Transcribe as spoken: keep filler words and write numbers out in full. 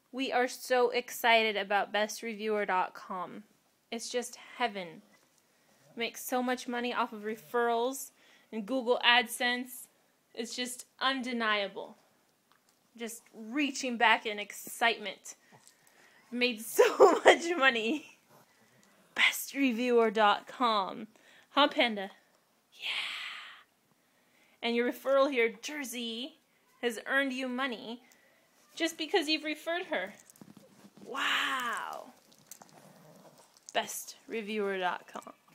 We are so excited about best reviewer dot com. It's just heaven. Make so much money off of referrals and Google AdSense. It's just undeniable. Just reaching back in excitement. Made so much money. best reviewer dot com. Huh, Panda? Yeah. And your referral here, Jersey, has earned you money just because you've referred her. Wow. best reviewer dot com.